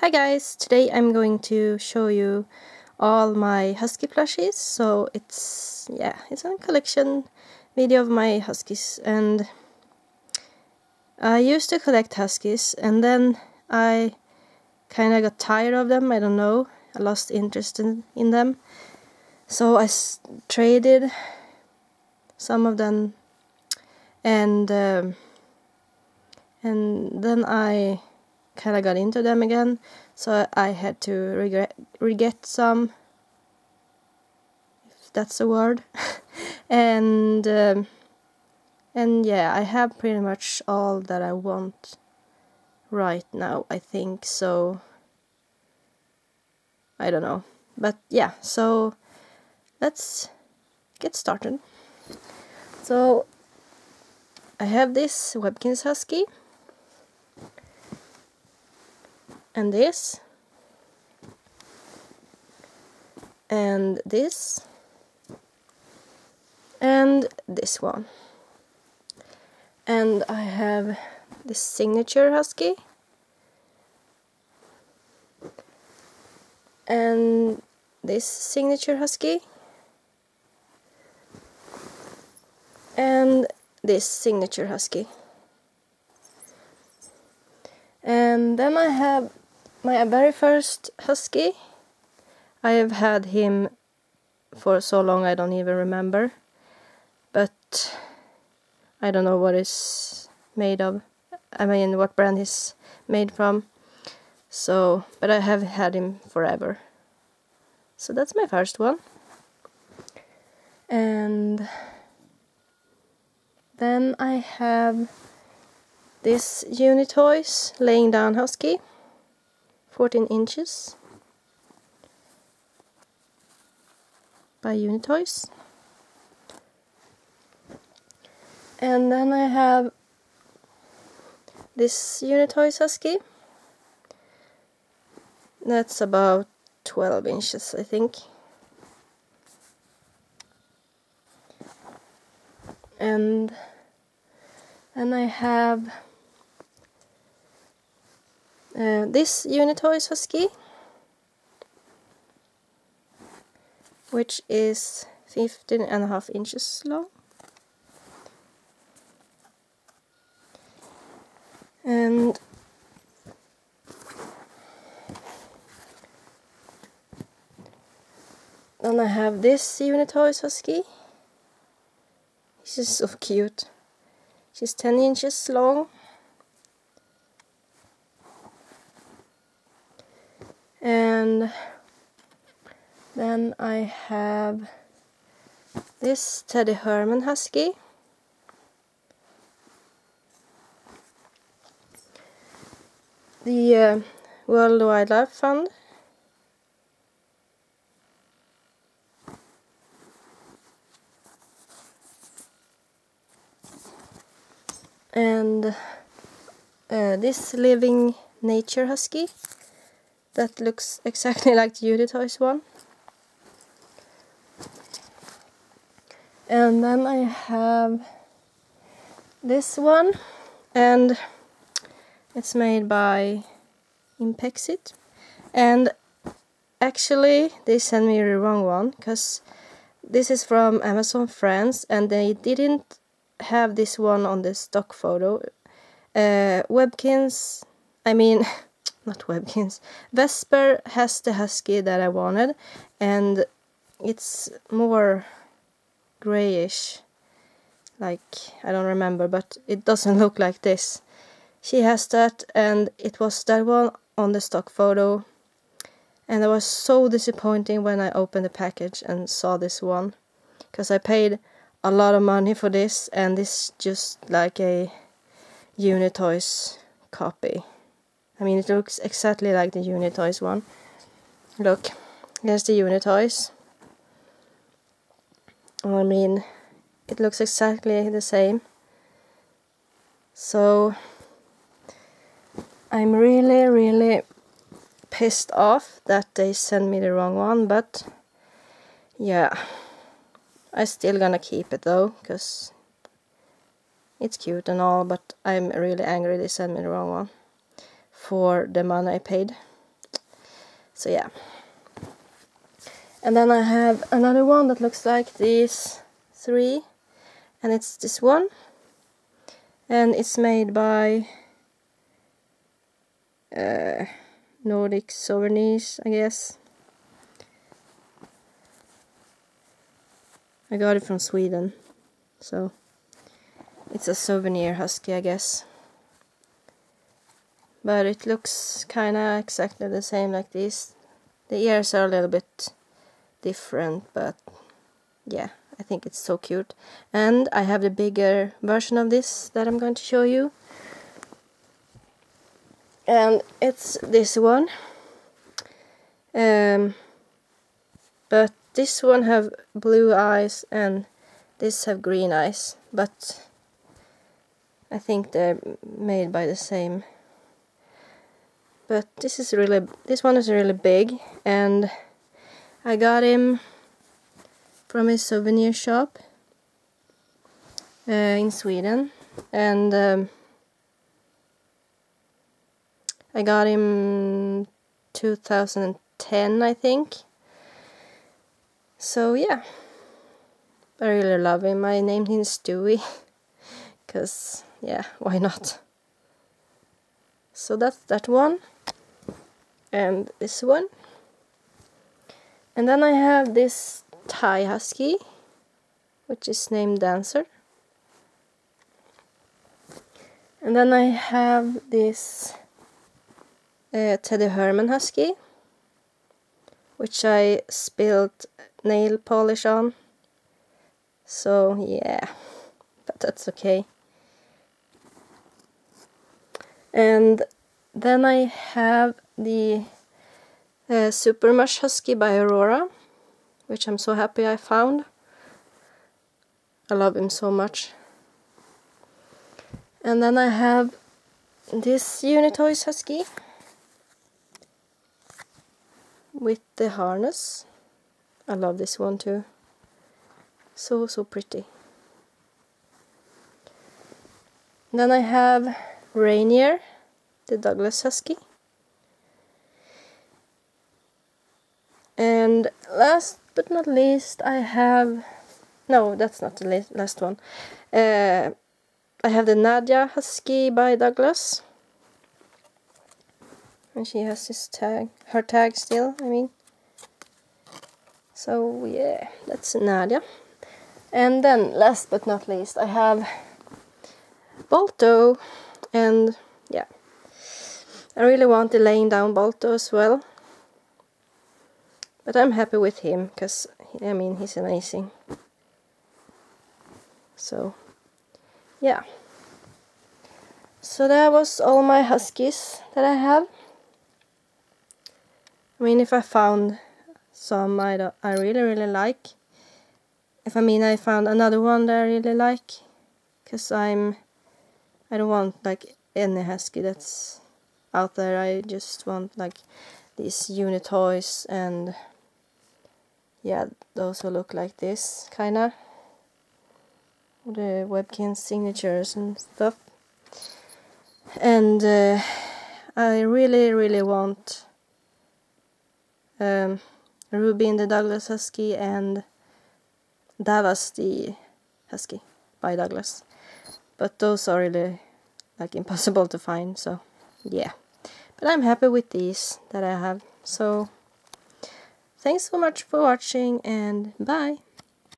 Hi guys, today I'm going to show you all my husky plushies. So it's a collection video of my huskies, and I used to collect huskies and then I kind of got tired of them. I don't know, I lost interest in them, so I traded some of them, and then I kind of got into them again, so I had to re-get some, if that's a word. and yeah, I have pretty much all that I want right now, I think. So I don't know, but yeah, so let's get started. So I have this Webkinz Husky, and this, and this, and this one. And I have this Signature Husky, and this Signature Husky, and this Signature Husky. And then I have my very first Husky. I have had him for so long I don't even remember, but I don't know what it's made of. I mean, what brand he's made from. So, but I have had him forever. So that's my first one. And then I have this Unitoys Laying Down Husky, 14 inches, by Unitoys. And then I have this Unitoys Husky. That's about 12 inches, I think. And then I have this Unitoys Husky, which is 15.5 inches long. And then I have this Unitoys Husky. She's so cute. She's 10 inches long. And then I have this Teddy Herman Husky. The World Wildlife Fund. And this Living Nature Husky that looks exactly like the Unitoys one. And then I have this one, and it's made by Impexit. And actually they sent me the wrong one, because this is from Amazon France and they didn't have this one on the stock photo. Webkinz, I mean not Webkinz, Vesper has the husky that I wanted, and it's more grayish, like, I don't remember, but it doesn't look like this. She has that, and it was that one on the stock photo, and it was so disappointing when I opened the package and saw this one, because I paid a lot of money for this, and this is just like a Unitoys copy. I mean, it looks exactly like the Unitoys one. Look, here's the Unitoys. I mean, it looks exactly the same. So I'm really pissed off that they sent me the wrong one, but yeah, I'm still gonna keep it though, because it's cute and all, but I'm really angry they sent me the wrong one for the money I paid. So yeah. And then I have another one that looks like these three, and it's this one, and it's made by Nordic Souvenirs, I guess. I got it from Sweden, so it's a souvenir husky, I guess. But it looks kinda exactly the same like this. The ears are a little bit different, but yeah, I think it's so cute. And I have the bigger version of this that I'm going to show you. And it's this one. But this one have blue eyes and this have green eyes, but I think they're made by the same. But this one is really big, and I got him from a souvenir shop in Sweden, and I got him 2010, I think. So yeah, I really love him. I named him Stewie, because yeah, why not? So that's that one, and this one. And then I have this Thai husky, which is named Dancer. And then I have this Teddy Herman husky, which I spilled nail polish on. So yeah, but that's okay. And then I have the Super Mush Husky by Aurora, which I'm so happy I found. I love him so much. And then I have this Unitoys Husky with the harness. I love this one too. So pretty. And then I have Rainier, the Douglas Husky. And last but not least, I have... No, that's not the last one. I have the Nadia Husky by Douglas. And she has this tag, her tag still, I mean. So yeah, that's Nadia. And then last but not least, I have Balto. And yeah, I really want the laying down Balto as well. But I'm happy with him, because, I mean, he's amazing. So, yeah. So that was all my huskies that I have. I mean, if I found some I really like. I found another one that I really like. Because I don't want like any husky that's out there. I just want like these Unitoys, and yeah, those who look like this, kinda. The Webkinz signatures and stuff. And I really want Rubin the Douglas Husky and Davas the Husky by Douglas. But those are really like impossible to find, so yeah. But I'm happy with these that I have. So thanks so much for watching, and bye!